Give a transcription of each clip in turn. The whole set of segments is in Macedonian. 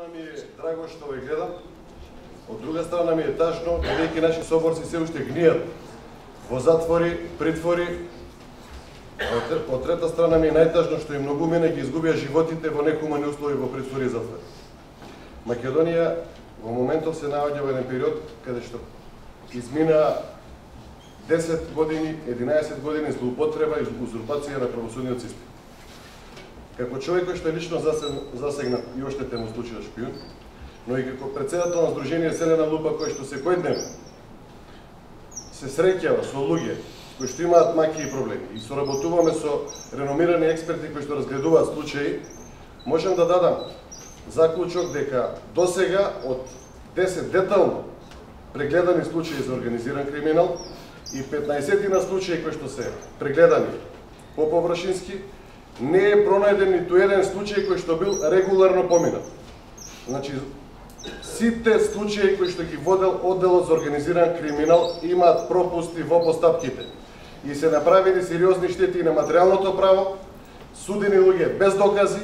страна ми е драго што ве гледам, од друга страна ми е тажно, бидејќи наши соборци се уште гнијат во затвори, притвори. Од трета страна ми е најтажно што и многу мене ги изгубија животите во нехумани услови во притвори и затвори. Македонија во моментов се наоѓа во еден период каде што измина 10 години, 11 години злоупотреба и узурпација на правосудниот систем. Како човек кој што е лично засегнат и оштетен во случајот шпион, но и како председател на Сдружение Зелена лупа кој што секојдневно се среќава со луѓе кои што имаат маки и проблеми и соработуваме со реномирани експерти кои што разгледуваат случаи, можам да дадам заклучок дека досега од 10 детално прегледани случаи за организиран криминал и 15 на случаи кои што се прегледани поповршински, не е пронајден ниту еден случај кој што бил регуларно поминат. Значи, сите случаи кои што ги водел одделот за организиран криминал имаат пропусти во постапките и се направени сериозни штети на материјалното право, судени луѓе без докази,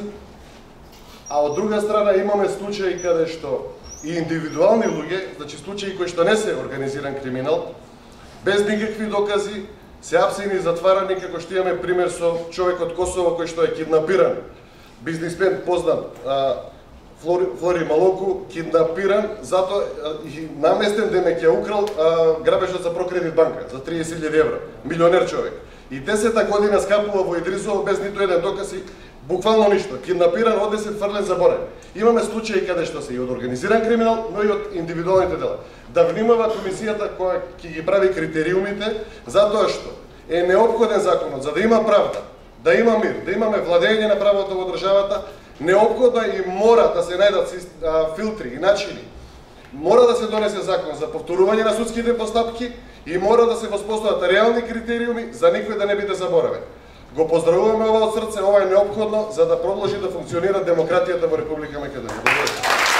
а од друга страна имаме случаи каде што и индивидуални луѓе, значи случаи кои што не се организиран криминал, без никакви докази, се апсени и затварани, како што имаме пример со човек од Косово кој што е киднапиран, бизнисмен познат Флори Малоку, киднапиран, затоа и наместен денек ја украл грабежот за Прокредит банка за 30.000 евра, милионер човек. И 10-та година скапува во Идрисово без ниту еден доказ и буквално ништо, киднапиран, однесен, фрлен, заборен. Имаме случаи каде што се и од организиран криминал, но и од индивидуалните дела. Да внимава комисијата која ќе ги прави критериумите, затоа што е неопходен законот за да има правда, да има мир, да имаме владење на правото во државата, неопходно и мора да се најдат филтри и начини. Мора да се донесе закон за повторување на судските постапки и мора да се воспостават реални критериуми за никој да не биде заборавен. Го поздравуваме ова од срце, ова е неопходно за да продолжи да функционира демократијата во Република Македонија.